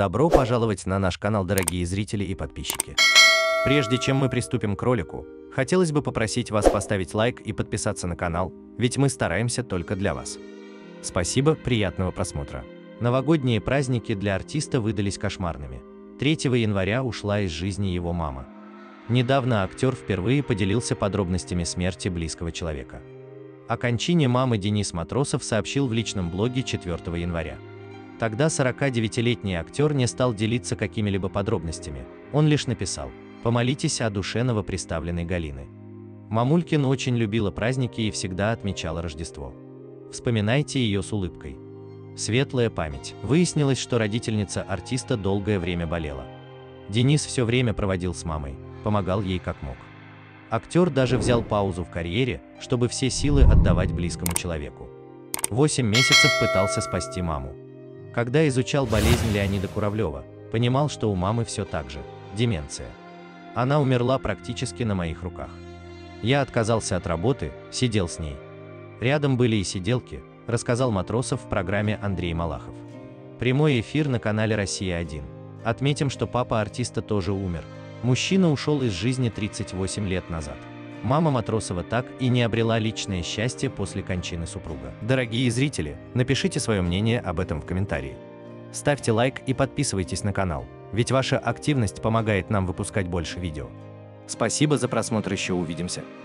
Добро пожаловать на наш канал, дорогие зрители и подписчики. Прежде чем мы приступим к ролику, хотелось бы попросить вас поставить лайк и подписаться на канал, ведь мы стараемся только для вас. Спасибо, приятного просмотра. Новогодние праздники для артиста выдались кошмарными. 3 января ушла из жизни его мама. Недавно актер впервые поделился подробностями смерти близкого человека. О кончине мамы Денис Матросов сообщил в личном блоге 4 января. Тогда 49-летний актер не стал делиться какими-либо подробностями, он лишь написал: «Помолитесь о душе новоприставленной Галины. Мамулькин очень любила праздники и всегда отмечала Рождество. Вспоминайте ее с улыбкой. Светлая память». Выяснилось, что родительница артиста долгое время болела. Денис все время проводил с мамой, помогал ей как мог. Актер даже взял паузу в карьере, чтобы все силы отдавать близкому человеку. 8 месяцев пытался спасти маму. Когда изучал болезнь Леонида Куравлева, понимал, что у мамы все так же – деменция. Она умерла практически на моих руках. Я отказался от работы, сидел с ней. Рядом были и сиделки, рассказал Матросов в программе Андрей Малахов. Прямой эфир на канале «Россия-1». Отметим, что папа артиста тоже умер. Мужчина ушел из жизни 38 лет назад. Мама Матросова так и не обрела личное счастье после кончины супруга. Дорогие зрители, напишите свое мнение об этом в комментарии. Ставьте лайк и подписывайтесь на канал, ведь ваша активность помогает нам выпускать больше видео. Спасибо за просмотр, еще увидимся.